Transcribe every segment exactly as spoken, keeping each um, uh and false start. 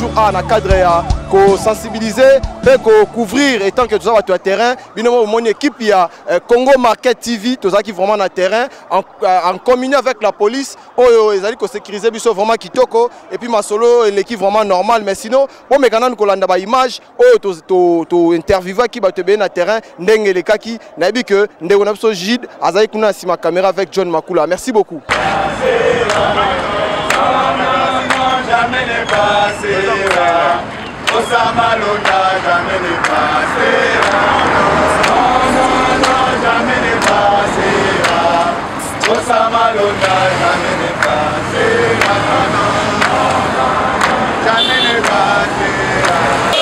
toujours à na cadre ya ko sensibiliser et ko couvrir étant que tout ça va sur terrain binomo mon équipe il y a Congo Market T V tout ça qui vraiment na terrain en, en communion avec la police oh ils allaient ko sécuriser biso vraiment kitoko et puis ma solo l'équipe vraiment normale mais sinon bon mais quand on kolanda ba image oh to to to interviewer qui va te bien na terrain ndenge le kaki na bi que ndeko na biso Gide azali kuna si ma caméra avec John Makula. Merci beaucoup. Jamais ne passera, Osama Londa jamais ne passera, non, non, non, jamais ne passera, Osama Londa jamais ne passera, non, non, non, jamais ne passera.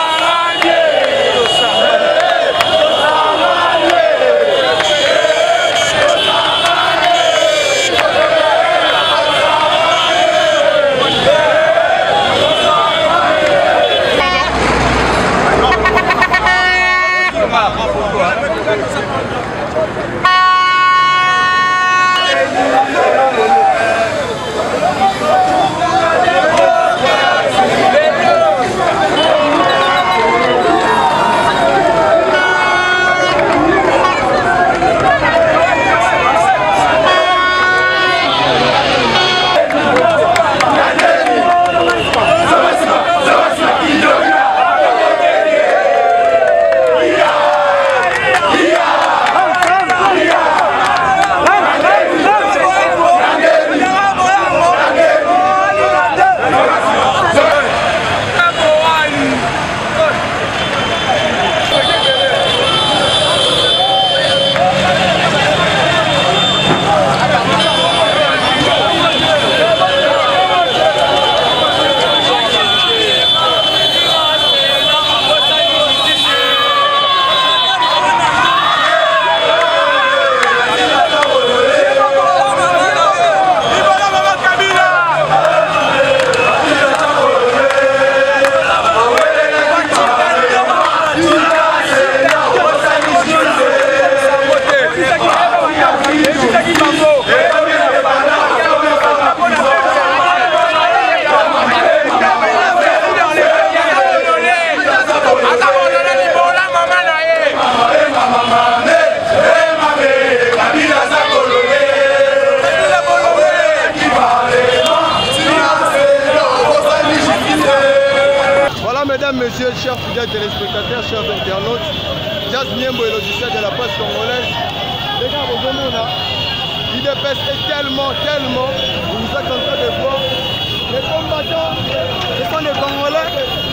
Mesdames, Messieurs, chers fidèles téléspectateurs, chers internautes, Jazz Niembo est logiciel de la presse congolaise. Les gars, vous venez là. L'I D P S est tellement, tellement, vous êtes en train de voir, les combattants, ce sont des Congolais.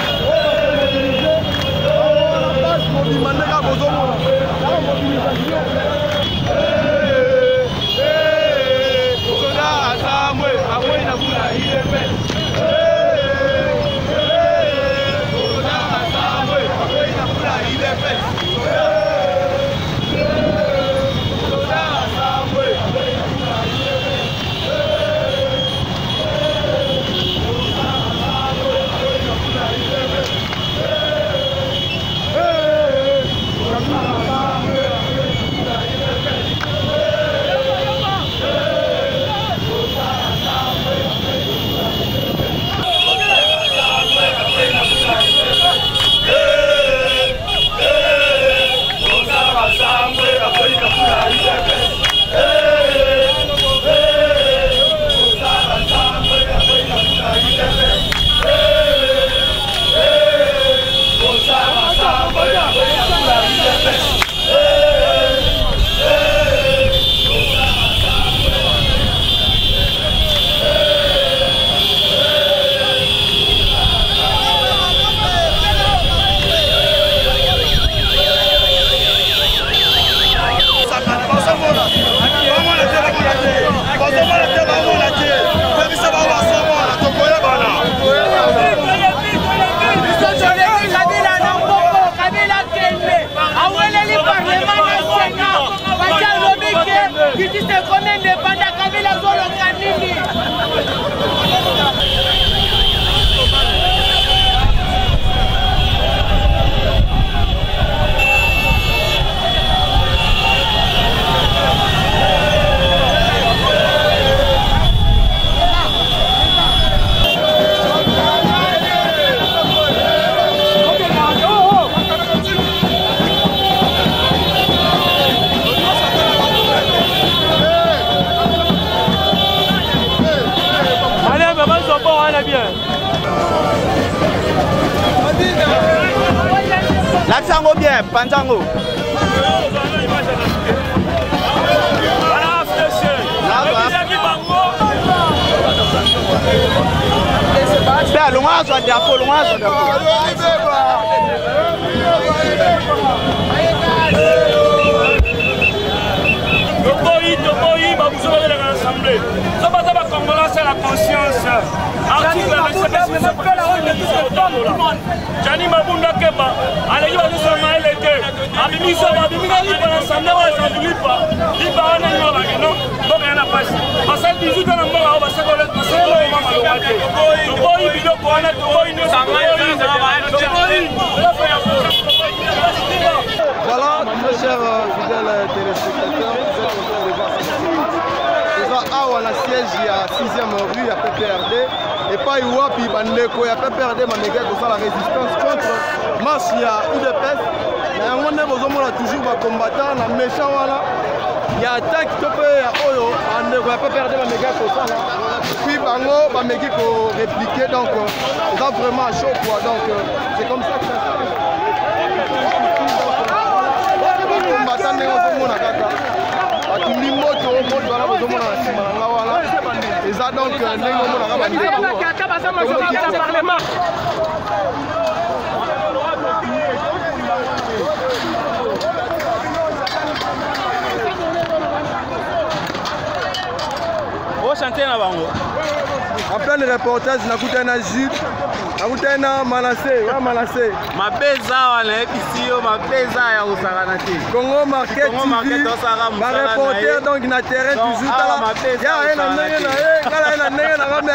On va se mobiliser. On va la base mobilisée. Les gars, vous venez là. La mobilisation. Hé, hé, soldats à Samuel, à moi, il a voulu la I D P S. Panzango bien, Panzango. C'est loin, soit drapeau, loin, soit drapeau. Toboyi, Toboyi, vous avez l'Assemblée. Ça va d'abord Congolais, c'est la conscience. Article vingt-sept, Jani Mabunda Keba, allez, il va nous faire mal l'été. Abimi Saba, Abimi Nali, pour l'Assemblée, on va s'en douler pas. Il va en aller, non, donc rien n'a pas. Parce que dix-huit ans, on va se coller, on va se coller, on va se coller. Toboyi, Bido, Kouana, Toboyi, Toboyi, Voilà, très chers fidèles téléspectateurs, vous êtes en train de voir cette série. Déjà, à la siège, il y a sixième rue, il y a P P R D. Et pas Iwapi, Bandeko, il y a P P R D, Manéga, tout ça, la résistance contre marche, il y a U D P S. Mais on est toujours combattant, la méchant, voilà. Il y a attaque, il y a Oyo, il y a P P R D, Manéga, tout ça. Puis, Bango, Manéga, pour répliquer, donc, c'est vraiment chaud, quoi. Donc, c'est comme ça que ça se passe. Combattant, on a batumbi moto moto wana bozomona na nsima na nga wana eza donc ndenge omonaka bandeko ochanter na bango en plein reportage nakutani na Jude nakutani na Manassé wa Manassé mapeza wana ebisi yo mapeza ya kosakana te Congo Market T V ba reporter donc na terrain toujours tala ya ye na ndenge na ye kala ye na ndenge na ngame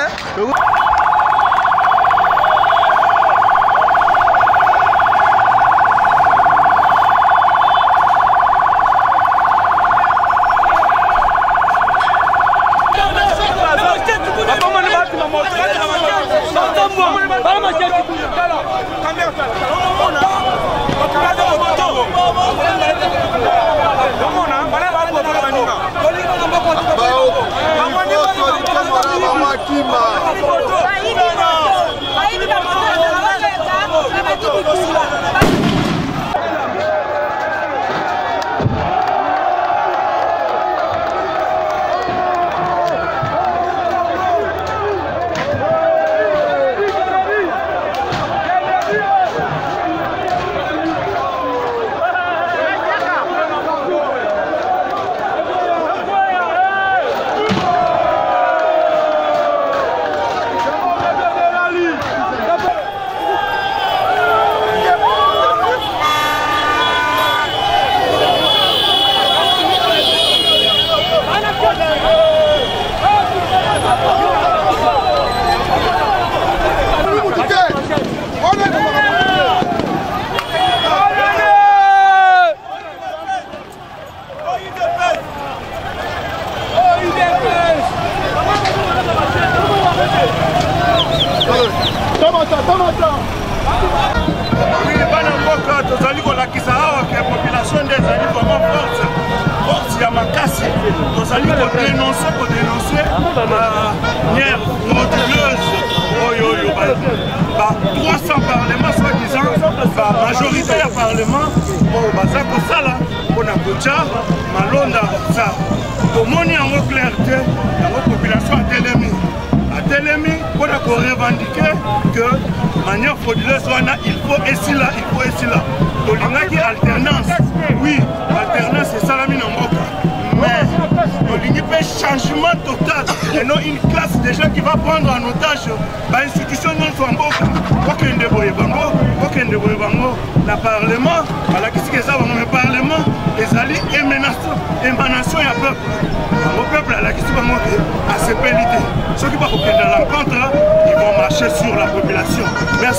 trois cents parlements soi-disant, majorité à parlement, baza kosala pona kocha malonda ça. Tomoni yango clarté, yango population a telemi. A telemi pona ko revendiquer que manière frauduleuse wana il faut ici là, il faut ici là. Tolingaki alternance. Oui, alternance c'est ça la mine en mboka. Mais il y a un changement total et non une classe de gens qui va prendre en otage l'institution non soit en boka. Aucun de boye bango, aucun de boye bango. Le Parlement, voilà qui c'est ça, le Parlement, les alliés émanation, émanation et peuple. Le peuple, là qui c'est bango, à ces pénalités. Ceux qui vont dans la rencontre, ils vont marcher sur la population. Merci.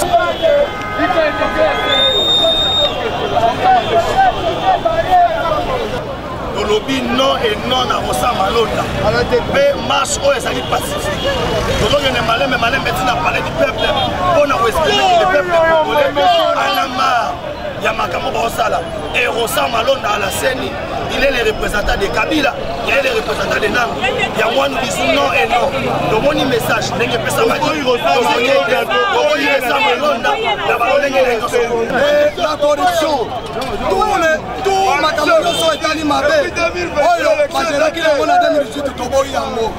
Lobby non et non à Rosa Malonda. Mais marche où est-ce qu'il est pacifique. Donc on est malin, mais malin maintenant parler du peuple. On a respecté le peuple congolais. Anama, Yamakamo Rosala et Rosa Malonda à la scène. Il est le représentant de Kabila, il est le représentant de Nam. Il y a moi nous disons non et non. Donc mon message, n'est que ça m'a dit. La corruption. Tous les tout makambo nyonso etali mabe. Oyo bazalaki nango na deux mille dix-huit toboyi yango.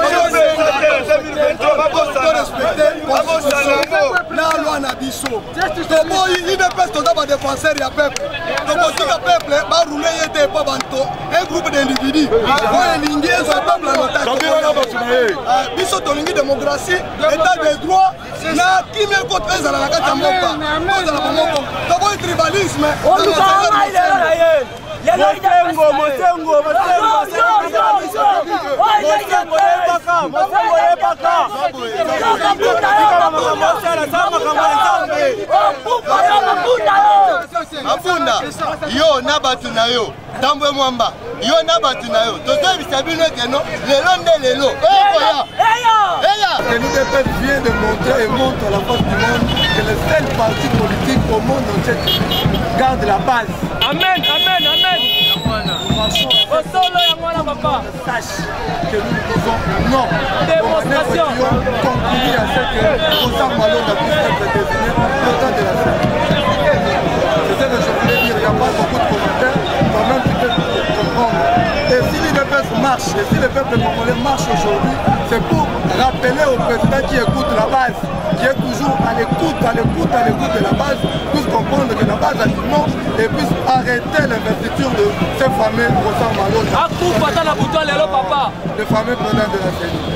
Na loi na biso. Toboyi I D P S toza ba défenseur ya peuple. Tokotika peuple ba rouler yete pa banto. Un groupe d'individus. Oyo lingi ezo peuple na otage. Biso tolingi démocratie, état de droit. Na kimia contre ezala na kati ya mboka. Ozala ba moko. Toboyi tribalisme. Mosengo, mosengo, mosengo, Mafunda, yo na batu na yo, tambwe mwamba, yo na batu na yo, toto bisabino keno, lelo nde lelo. Eya! Eya! L'U D P S vient de montrer et montre à la face du monde que le seul parti politique au monde entier garde la base. Amen, amen, amen. Sache que nous disons non. Démonstration. Conclu à ce que Rosa Malonga puisse être désigné président de la scène. C'est ce que je voulais dire. Il n'y a pas beaucoup de commentaires. Quand même, tu peux comprendre. Et si l'U D P S marche, et si le peuple congolais marche aujourd'hui, c'est pour rappeler au président qui écoute la base, qui est toujours à l'écoute, à l'écoute, à l'écoute de la base, puisse comprendre que la base a dit non et puisse arrêter l'investiture de ce fameux Rosa Malonga. Le fameux président de la C E N I.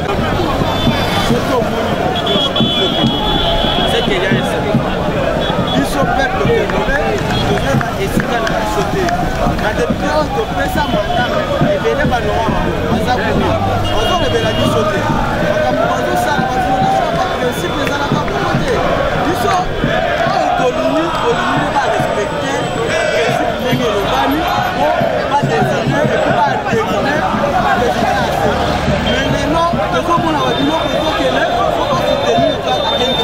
C'est qu'il y a un secret. Ils sont peuple congolais, ils sont esika na sauter. Na différence de pesa mandat, et bien les banois, baza kuna. Bazo le bela di sauter. Bakambo bazo ça, bazo na choix par principe les ala ka promoter. Ils sont Kolini, Kolini va respecter principe ndenge lobani, bon pas désigner et pas désigner pas désigner. Mais maintenant, tout le monde a dit non, faut que les faut pas soutenir la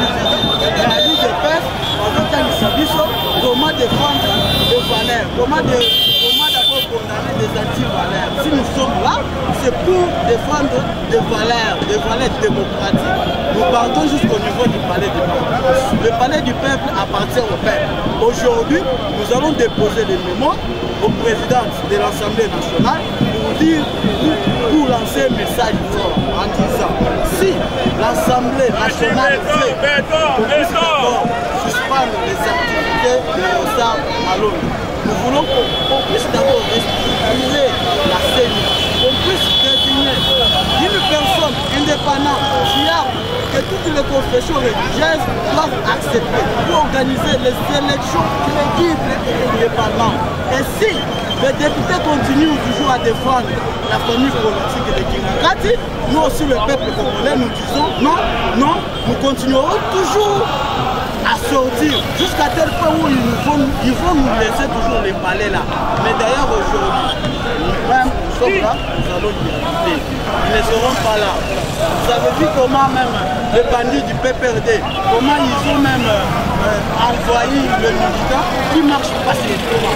comment défendre les valeurs, comment d'abord condamner des anti-valeurs. Si nous sommes là, c'est pour défendre des valeurs, des valeurs démocratiques. Nous partons jusqu'au niveau du palais du peuple. Le palais du peuple appartient au peuple. Aujourd'hui, nous allons déposer les mémoires au président de l'Assemblée nationale pour dire, pour lancer un message fort en disant si l'Assemblée nationale fait qu'on puisse d'abord suspendre les activités de Rosa Malonga. Nous voulons qu'on puisse d'abord restructurer la C E N I, qu'on puisse désigner une personne indépendante, fiable, que toutes les confessions religieuses doivent accepter pour organiser les élections crédibles et indépendantes. Et si les députés continuent toujours à défendre la famille politique de Kinakati, nous aussi le peuple congolais nous disons non, non, nous continuerons toujours à sortir jusqu'à tel point où ils vont, ils vont nous laisser toujours les palais là. Mais d'ailleurs aujourd'hui, nous-mêmes nous sommes là, nous allons y habiter. Ils ne seront pas là. Vous avez vu comment même les bandits du P P R D, comment ils ont même euh, envoyé le militant qui marche pas sur les tours.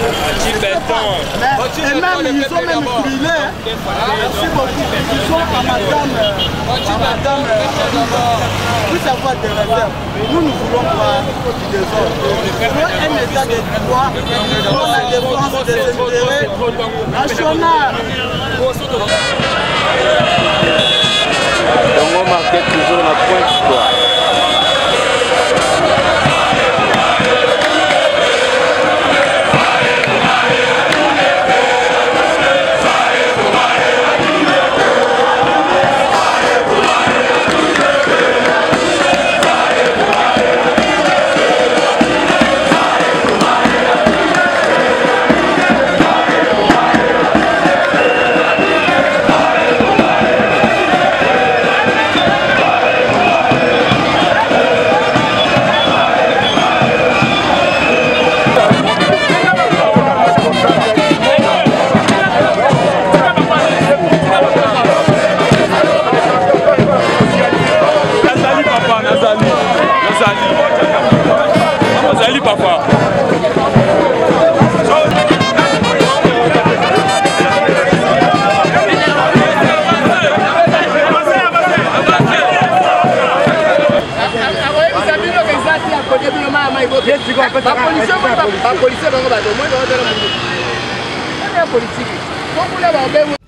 Et même ils ont même brûlé. Merci beaucoup. Ils sont à madame, à madame, plus avoir des réserves. Nous, nous voulons pas du désordre. Nous voulons un état de droit, nous voulons la défense des intérêts nationaux. Donc on marquait toujours la pointe histoire. politique. Donc, vous l'avez